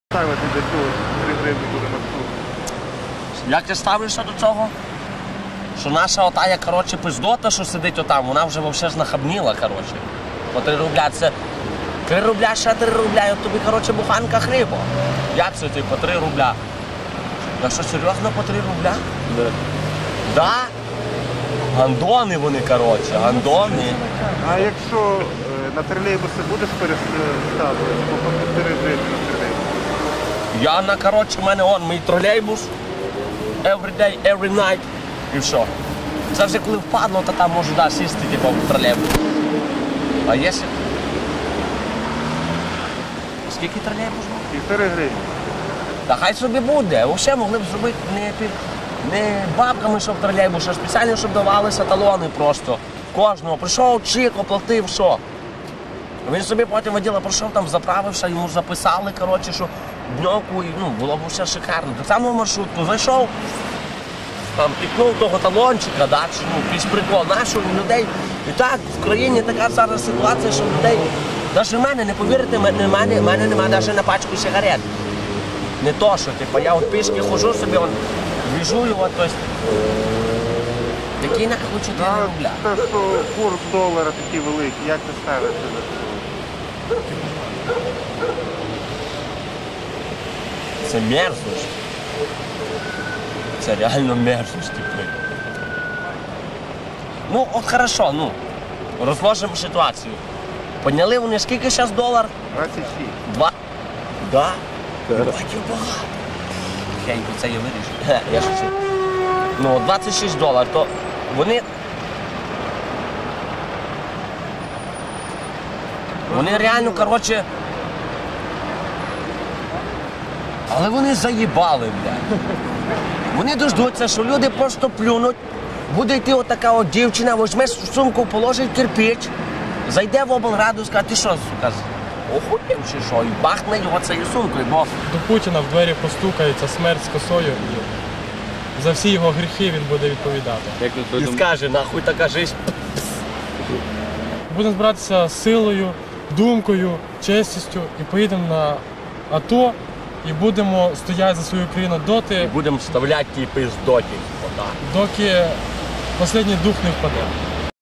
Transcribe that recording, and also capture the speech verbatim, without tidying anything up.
Ставити до цього три гривні буде маршрут. Як ти ставишся до цього? Що наша отая, коротше, пиздота, що сидить отам, вона вже взагалі знахабніла, коротше. По три рубля це... Три рубля, ще три рубля, і от тобі, коротше, буханка хліба. Як це ти, по три рубля? Я що, серйозно, по три рубля? Да. Да? Гандони вони, коротше, гандони. А якщо е, на тролейбуси будеш переставити, то по чотири гривні на тролейбус. Я на, коротше, в мене он, мій тролейбус. Every day, every night. І все. Це вже коли впадло, то там можу, да, сісти, типу, в тролейбус. А якщо... Скільки тролейбус був? Півтори гривні. Та хай собі буде. Взагалі могли б зробити не, під... не бабками, щоб тролейбус, а спеціально, щоб давалися талони просто. Кожного. Прийшов, чик, оплатив, що. Він собі потім воділа прийшов, там заправився, йому записали, коротше, що дньовку, і, ну, було б все шикарно. Так само в маршрутку зайшов, там пікнув того талончика, да, чи, ну, якийсь прикол, нашого людей. І так, в країні така зараз ситуація, що людей, навіть в мене, не повірите, в мене, в мене, в мене немає навіть на пачку сигарет. Не то, що, типу, я от пішки ходжу собі, он, біжу його, тобто, який нахуй чотири рубля. Те, що курс долара такий великий, як ти ставишся до цього? Це мерзость. Це реально мерзость, типу. Ну, от хорошо, ну, розложимо ситуацію. Підняли вони скільки зараз долар? двадцять шість. Два? Да? Батьків багато. Я це і вирішу. Я шучу. Ну, двадцять шість доларів, то вони... Вони реально, коротше... Але вони заїбали, блядь. Вони дождуться, що люди просто плюнуть. Буде йти отака от дівчина, візьме сумку, положить кирпич, зайде в облраду і скаже, ти що, сука, охуєв чи що? І бахне його цією сумкою, бо... До Путіна в двері постукається смерть з косою, і за всі його гріхи він буде відповідати. І скаже, нахуй така жизнь. Будемо збиратися силою, думкою, честістю і поїдемо на АТО і будемо стояти за свою країну доти, І будемо вставляти ті пиздоті. Отак. доки останній дух не впаде.